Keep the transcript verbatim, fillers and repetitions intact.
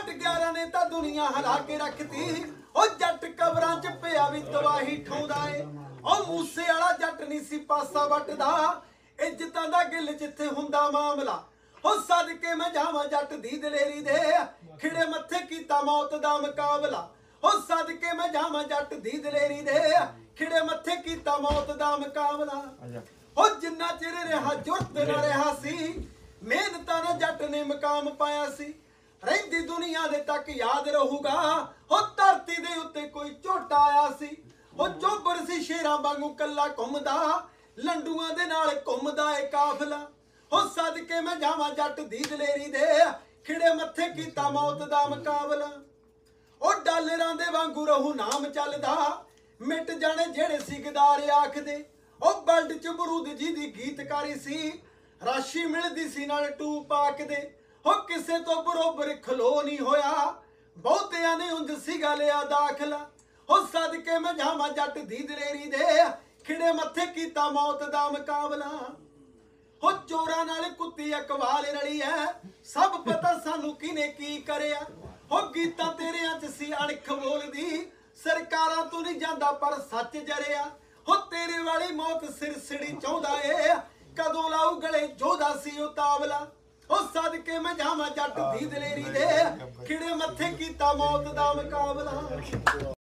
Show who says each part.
Speaker 1: जट ग्यारह ने तां दुनिया हिला के रखती। ओ जट कबरां च पिया भी तबाही ठौंदा ए। ओ मूसे वाला जट नहीं सी पासा वटदा, इज्जतां दा गिल जिथे हुंदा मामला। ओ सदके मैं जावां जट दी दलेरी दे, खिड़े मत्थे कीता मौत दा मुकाबला। ओ सदके मैं जावां जट दी दलेरी दे, खिड़े मत्थे कीता मौत दा मुकाबला। ओ जिन्ना चिर रहा जुरत ना रहा सी, मेहनतां नाल जट ने मुकाम पाया सी। रहिंदी दुनिया दे तक याद रहूगा, ओ धरती दे उत्ते कोई झोटा आया सी। ओ चोबर सी शेरां वांगू कल्ला घुमदा, लंडूआं दे नाल घुमदा ए काफला। ओ सदके मैं जावां जट दी दलेरी दे, खिड़े मत्थे कीता मौत दा मुकाबला। ओ डालरां दे वांगू रहू नाम चलदा, मिट जाने जेड़े सी गदार आखदे। ओ बल्ड च बरूद जी दी गीतकारी सी, राशि मिलदी सी नाल टू पाक दे। हो किसे तो बरोबर खलो नहीं होया, बहुतियां ने उंज सिगा लिया दाखला। हो सदके मैं जावां जट दी दलेरी दे, खिड़े मत्थे कीता मौत दा मुकाबला। हो चोरां नाल कुत्ती अकवाल रली है, सब पता सानू किने की करिया। हो गीतां तेरियां च सी अणख बोलदी, सरकारां तू नहीं जांदा पर सच जरिया। हो तेरे वाली मौत सिरसिड़ी चाहुंदा ए, कदों लाऊ गले जोधा सी उतावला। ओ सदके मैं जावां जट दी दलेरी दे, खिड़े मत्थे कीता मौत दा मुकाबला।